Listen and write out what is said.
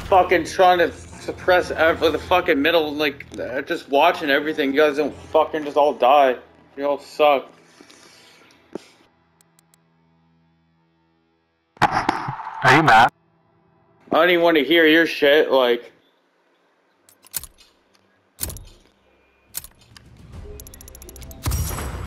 fucking trying to suppress the fucking middle, like, just watching everything. You guys don't fucking just all die. You all suck. Are you mad? I don't even want to hear your shit, like...